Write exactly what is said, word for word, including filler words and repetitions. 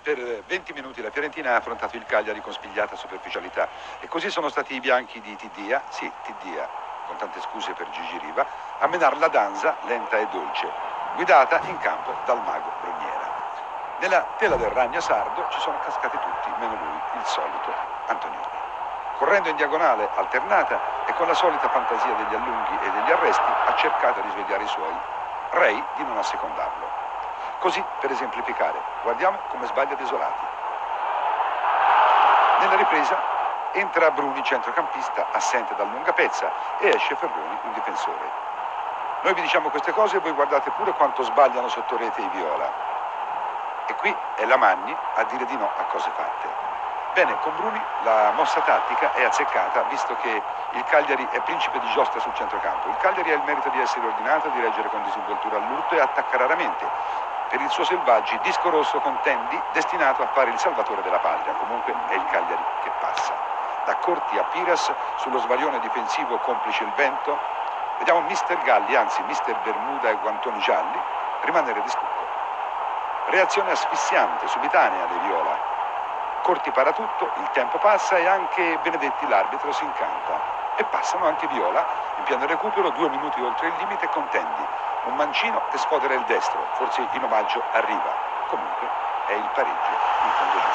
Per venti minuti la Fiorentina ha affrontato il Cagliari con spigliata superficialità e così sono stati i bianchi di Tiddia, sì Tiddia, con tante scuse per Gigi Riva, a menar la danza lenta e dolce, guidata in campo dal mago Bruniera. Nella tela del ragno sardo ci sono cascati tutti, meno lui, il solito Antonioni. Correndo in diagonale alternata e con la solita fantasia degli allunghi e degli arresti ha cercato di svegliare i suoi, Rei di non assecondarlo. Così, per esemplificare, guardiamo come sbaglia Desolati. Nella ripresa entra Bruni, centrocampista, assente dal lunga pezza, e esce Ferroni, un difensore. Noi vi diciamo queste cose e voi guardate pure quanto sbagliano sotto rete i Viola. E qui è la Magni a dire di no a cose fatte. Bene, con Bruni la mossa tattica è azzeccata, visto che il Cagliari è principe di giostra sul centrocampo. Il Cagliari ha il merito di essere ordinato, di reggere con disinvoltura all'urto e attacca raramente. Per il suo Selvaggi, disco rosso con Tendi, destinato a fare il salvatore della patria. Comunque è il Cagliari che passa. Da Corti a Piras, sullo svarione difensivo complice il vento, vediamo mister Galli, anzi mister Bermuda e guantoni gialli, rimanere di stucco. Reazione asfissiante, subitanea dei Viola. Corti para tutto, il tempo passa e anche Benedetti, l'arbitro, si incanta. E passano anche Viola, in pieno recupero, due minuti oltre il limite con Tendi. Un mancino e sfodera il destro, forse in omaggio arriva. Comunque è il pareggio in fondo.